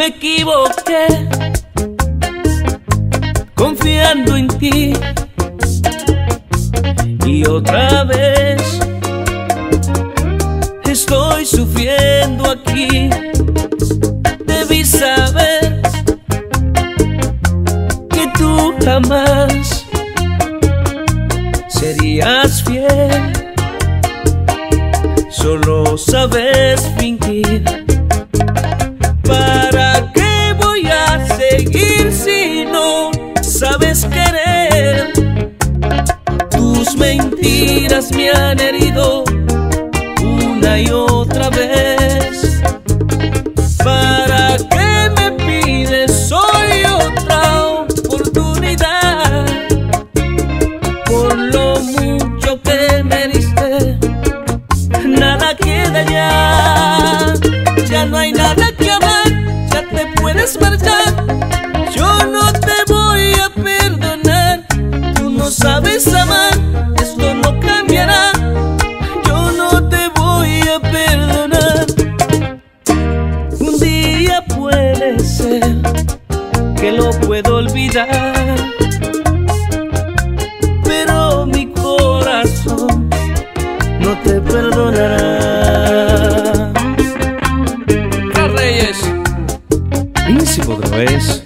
me equivoqué confiando en ti, y otra vez estoy sufriendo aquí. Debí saber que tú jamás serías fiel, solo sabes fingir. ¿Para qué voy a seguir si no sabes querer? Tus mentiras me han herido una y otra vez. ¿Para qué me pides hoy otra oportunidad? Por lo mucho que me heriste, nada queda ya. Ya no hay nada que amar, ya te puedes marchar. Yo no te voy a perdonar. Tú no sabes amar, esto no cambiará. Yo no te voy a perdonar. Un día puede ser que lo puedo olvidar, pero mi corazón no te perdonará. Reyes, Príncipe otra vez.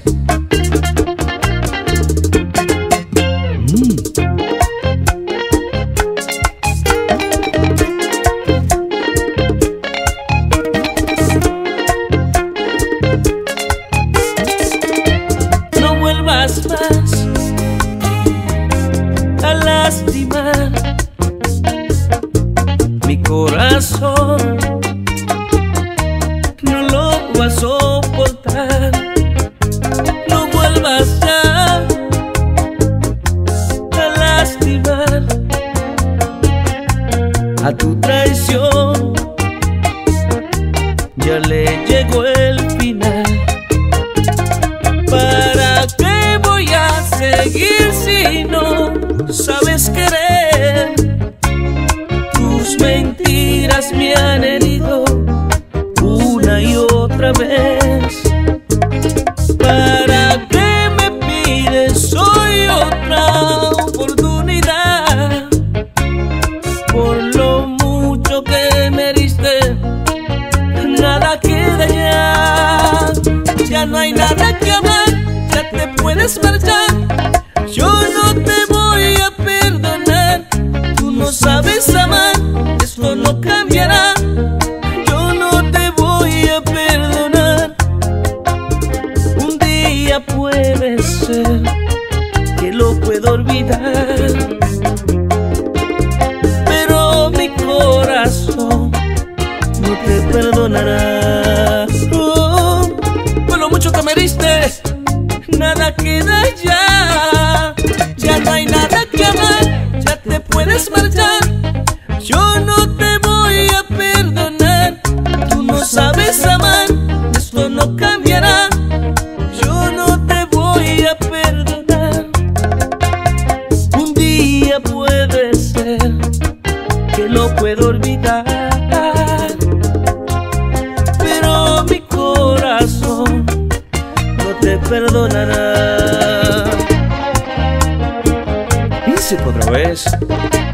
No vuelvas más a lastimar mi corazón. No lo voy a soportar. No vuelvas ya a lastimar. A tu traición ya le llegó el final. ¿Para qué voy a seguir si no sabes querer? Tus mentiras me han herido una y otra vez. ¿Para qué me pides hoy otra oportunidad? Por lo mucho que me heriste, nada queda ya. Ya no hay nada que amar, ya te puedes marchar. Yo no te voy a perdonar. Tú no sabes amar, esto no cambiará. Yo no te voy a perdonar. Un día puede ser que lo puedo olvidar, pero mi corazón no te perdonará. Oh, por lo mucho que me heriste, nada queda ya. Ya no hay nada que amar, ya te puedes marchar. Yo no te voy a perdonar. Tú no sabes amar, esto no cambiará. Yo no te voy a perdonar. Un día puede ser que lo puedo olvidar, pero mi corazón no te perdonará. Príncipe otra vez.